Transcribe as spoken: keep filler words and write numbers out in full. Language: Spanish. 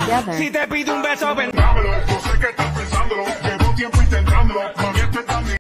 together. Si te pido un beso, ven. Dámelo, yo sé que estás pensándolo, llevo tiempo intentándolo.